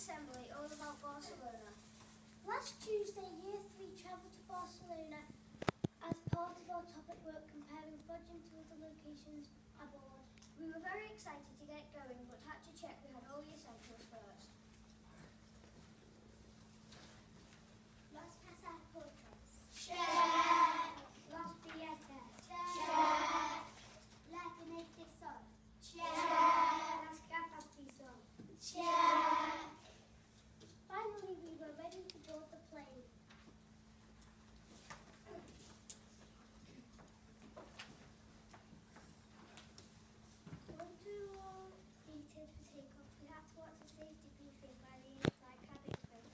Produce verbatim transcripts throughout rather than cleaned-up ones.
assembly all about Barcelona. Last Tuesday, Year three travelled to Barcelona as part of our topic work comparing Fudging to other locations abroad. We were very excited to get going, but had to check we had all the essentials first. Las pasaportes. Check. Los billetes. Check. La carnet de sol. Check. Las gafas de sol. Check. Finally, we were ready to board the plane. Once we were all seated for takeoff, we had to watch the safety briefing by the inside cabin crew.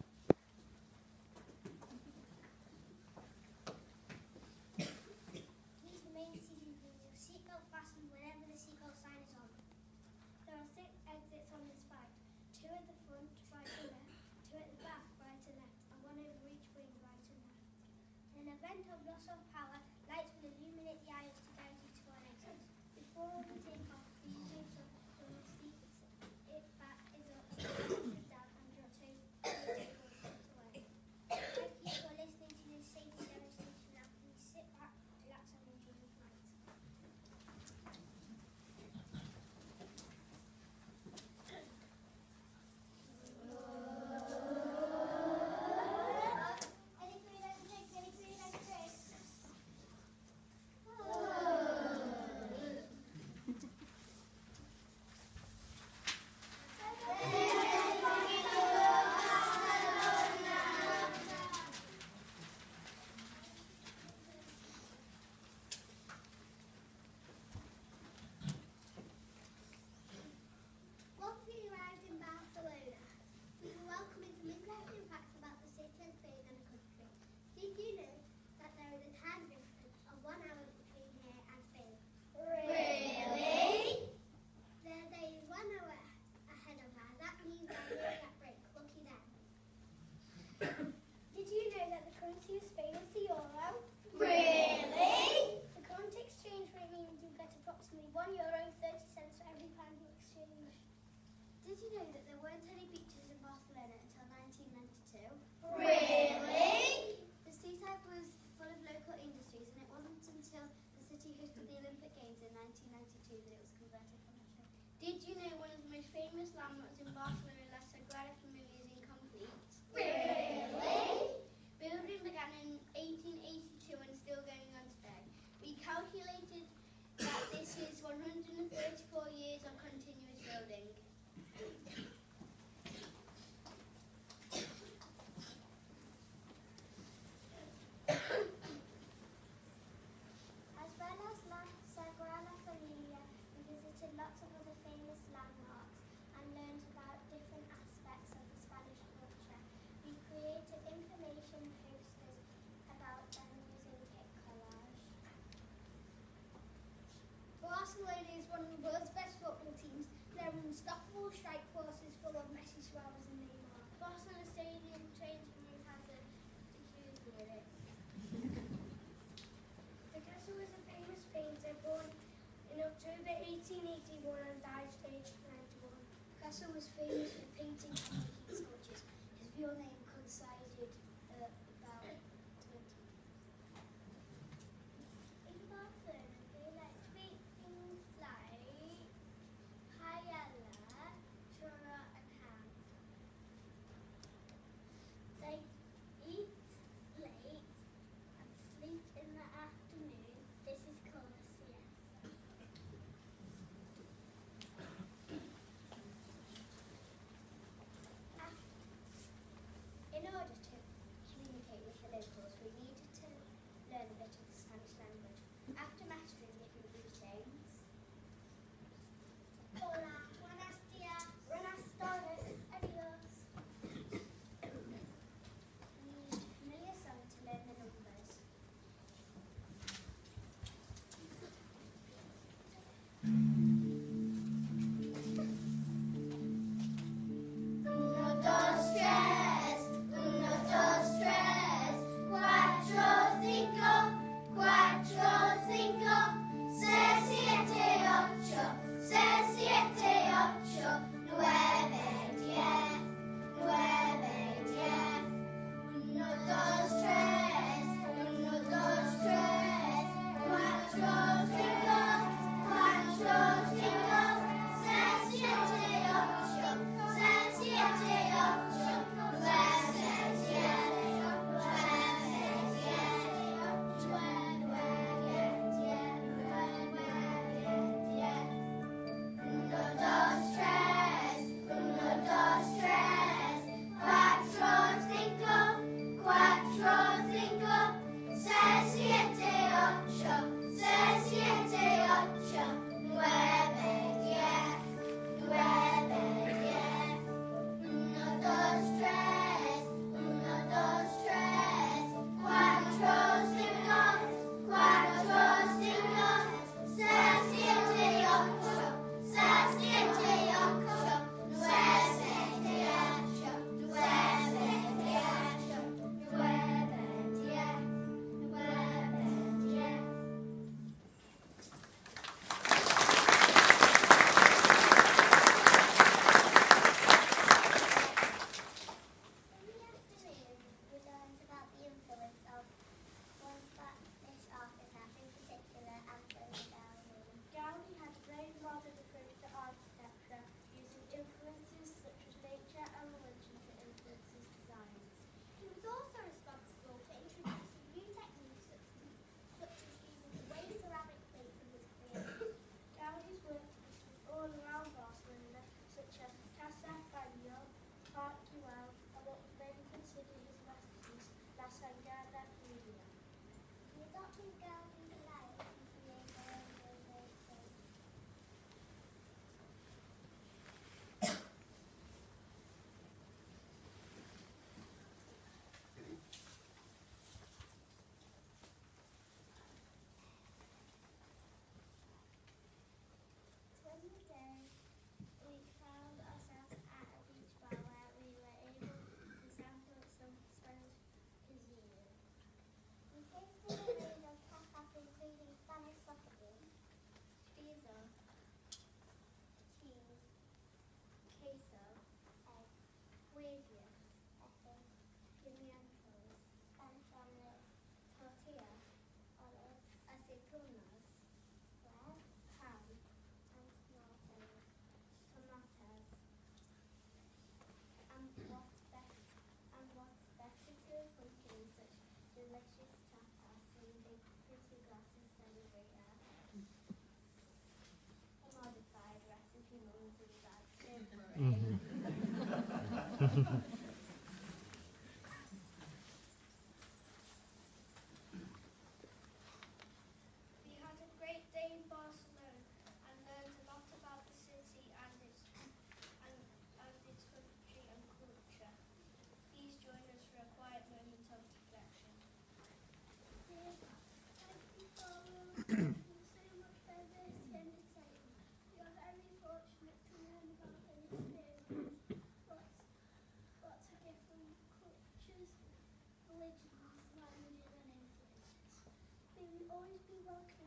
These are the main seating rules. Your seatbelt fastened whenever the seatbelt sign is on. There are six exits on this flight. Two at the front, right and left, two at the back, right and left, and one over each wing, right and left. In an event of loss of power, lights will illuminate the aisles to guide you to our exit. Before we take off, we make sure your seat it back is up, is down, and your two tables tucked away. Thank you for listening to this safety demonstration. Now please sit back, relax, and enjoy the flight. Once we arrived in Barcelona, we were welcomed with interesting facts about the city and Spain and the country. Did you know that there is a time difference of one hour between here and Spain? Really? Their day is one hour ahead of ours. That means they're really at break. Lucky them. Did you know that the currency of Spain is the euro? Really? The current exchange rate means you get approximately one euro thirty cents for every pound you exchange. Did you know that there weren't any beaches in Barcelona until nineteen ninety-two? Really? The seaside was full of local industries, and it wasn't until the city hosted the Olympic Games in nineteen ninety-two that it was converted from a show. Did you know one of the most famous landmarks in Barcelona, La Sagrada Familia, is incomplete? Really? Building began in eighteen eighty-two and still going on today. We calculated that this is one hundred thirty-four years of continuous building. As well as La Sagrada Familia, we visited lots of other famous landmarks and learned about different aspects of the Spanish culture. We created information posters about them using Kit Collage. Barcelona is one of the world's best football teams. They're an unstoppable strike forces full of Messi, Suarez and Neymar. Barcelona Stadium changing room has a huge near it. Picasso was a famous painter born in October eighteen eighty-one and died at age ninety-one. Picasso was famous for painting complete sculptures. His real name coincided uh, about twenty. In Barcelona, they like to eat things like paella, churro and ham. They eat late and sleep in the afternoon. This is called a siesta. Sagrada Familia. The adopted Gaudi life is Diego Rosado. One day, we found ourselves at a beach bar where we were able to sample some Spanish cuisine. We tasted a range of tapas including Spanish sausages, chorizo, cheese, queso, egg, huevos, ethos, pimientos, Spanish omelette, tortilla, olives, aceitunas, bread, ham, and tomatoes, tomatoes. And what's best, and what's better to accompany such delicious tapas than big pretty glasses celebrata? A modified recipe mums and dads favorite. We had a great day in Barcelona and learned a lot about the city and its and, and its country and culture. Please join us for a quiet moment of reflection. Thank you for thank you so much for diversity and excitement. We are very fortunate to learn about and experience lots, lots of different cultures, religions, languages and influences. May we always be welcome